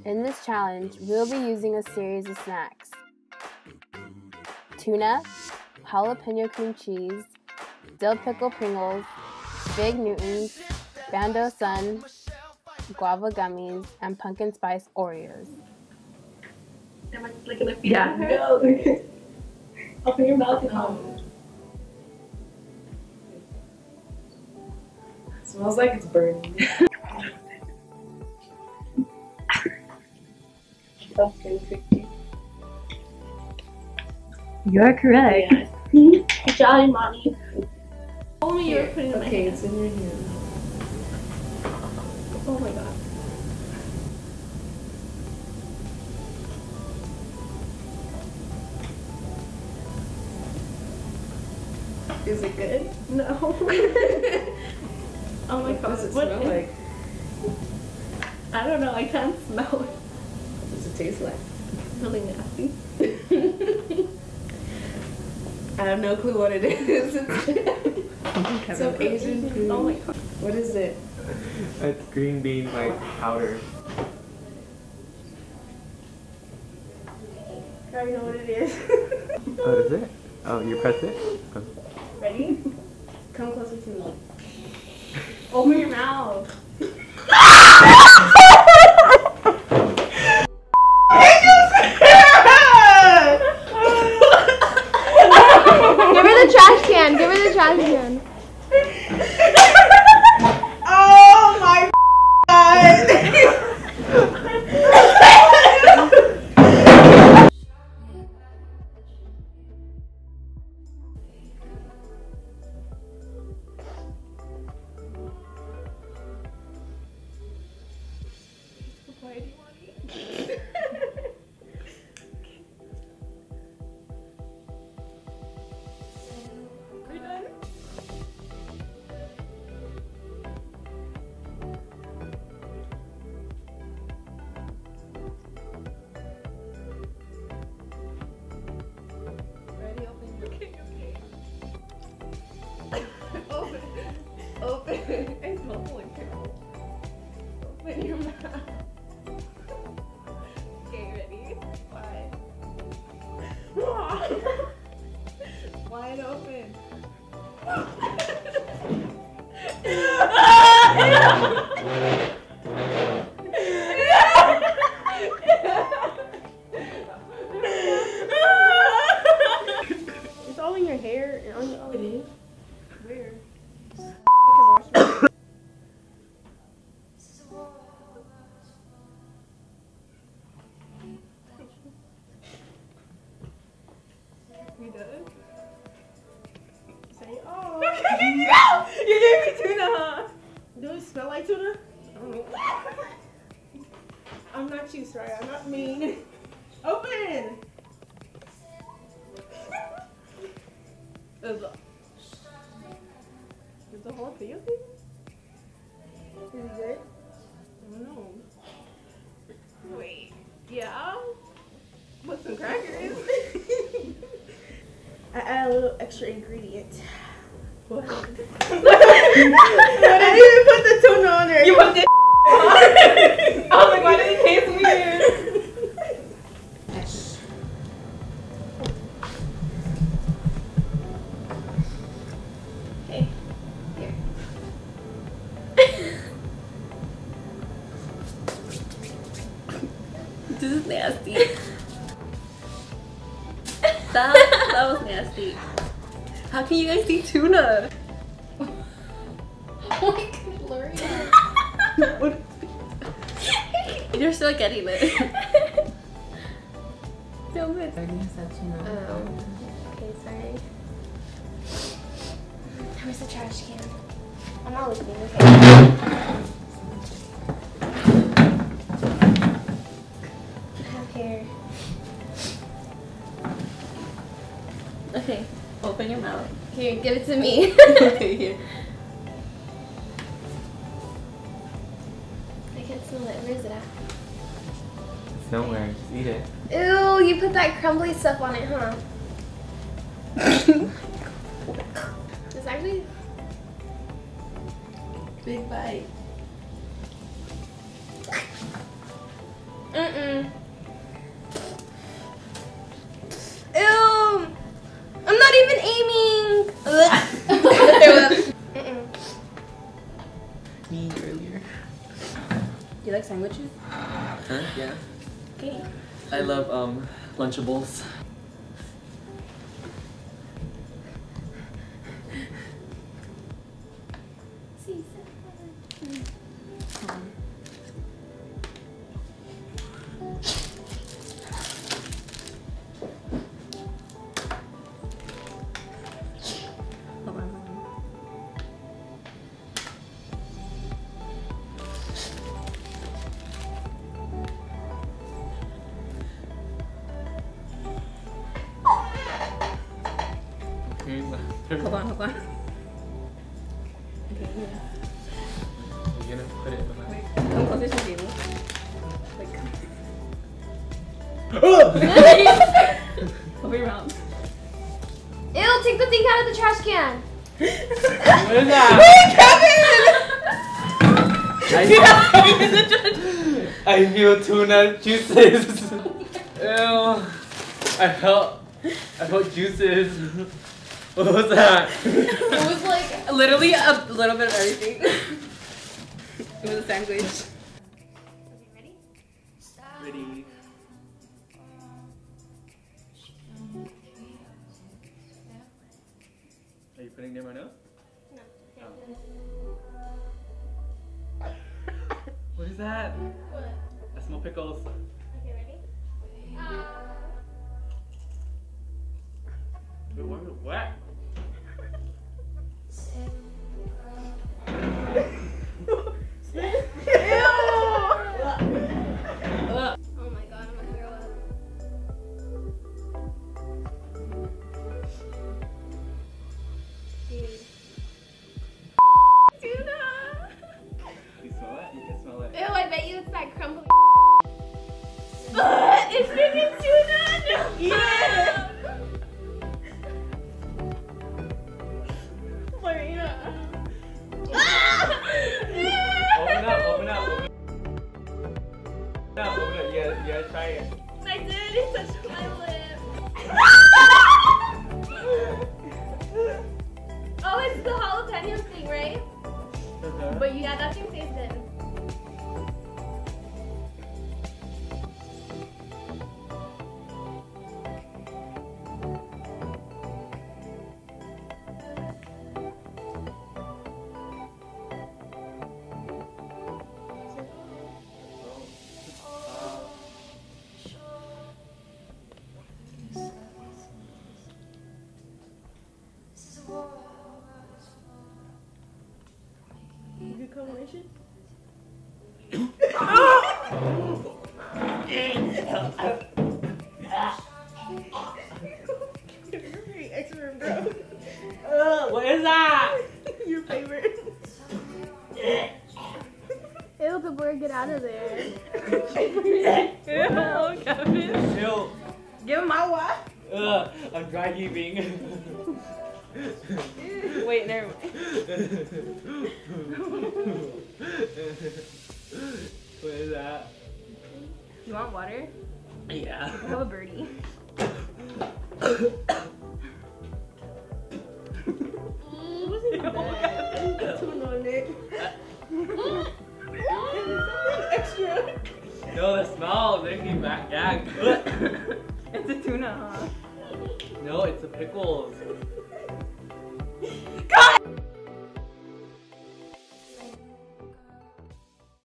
In this challenge, we'll be using a series of snacks: tuna, jalapeno cream cheese, dill pickle Pringles, Fig Newtons, Bando Sun, guava gummies, and pumpkin spice Oreos. Am I like gonna feed Yeah. her? No. Open your mouth and Smells like it's burning. You're correct. Good job, mommy. Told me you were putting it in my Okay, hand. it's in your hand. Oh my god. Is it good? No. Oh my god. What does it What smell is- like? I don't know. I can't smell it. What does it taste like? Really nasty. I have no clue what it is. Some Asian food. Oh my god. What is it? It's green bean like powder. I already know what it is. Oh, is it? Oh, you press it? Oh. Ready? Come closer to me. Open your mouth. Give her the trash can. Give her the trash can. Oh my god! Why do you want to eat? Are you done? Ready? Open your Open. Open. It's bubbling. Open your mouth. Okay, ready? Wide. Wide open. It's all in your hair and on your. Oh, it is? Where? You done? Say, oh. You gave me tuna, huh? Do it smell like tuna? I'm not you, Soraya. I'm not mean. Open! Is the whole thing okay? Is it good? I don't know. Wait. Yeah? Put some crackers. I add a little extra ingredient. What? I didn't even put the tuna on there. You put the on? I was like, why did it taste weird? Okay. Here. This is nasty. That was nasty. How can you guys eat tuna? Oh my god, blurry. You're still getting it. Don't it. Oh. Okay, sorry. Where's the trash can? I'm not looking, okay. I have here. Okay, open your mouth. Here, give it to me. Okay, here. I can't smell it. Where is it at? It's nowhere. Just eat it. Ew, you put that crumbly stuff on it, huh? It's actually Big bite. aiming. Me earlier. Do you like sandwiches? Huh? Yeah. Okay. I love Lunchables. Hold on. Okay. You're gonna put it in the mouth. Come closer to the table. Like. Open your mouth. Ew, take the thing out of the trash can. What is that? I feel tuna juices. Ew. I felt juices. What was that? It was like literally a little bit of everything. It was a sandwich. Ready? Ready. Are you putting it in my nose? No. Oh. What is that? What? I smell pickles. Okay, ready? Wait, what? Oh my god, I'm gonna throw up. Dude. Tuna! You smell it? You can smell it. Ew, I bet you it's that crumbly. It's freaking tuna! No! Yeah! Marina. Open up. Yeah, try it. I did, it touched my lip. Oh, it's the jalapeno thing, right? But yeah, that thing tastes good. Good combination. Extra bro. What is that? Your favorite. Ew, the bird, get out of there. Ew, Kevin. Ew. Give him my watch. I'm dry heaving. Wait, never mind. What is that? You want water? Yeah. I have a birdie. Tuna on it. Extra. No, the smell makes me back gag. It's a tuna, huh? No, it's the pickles.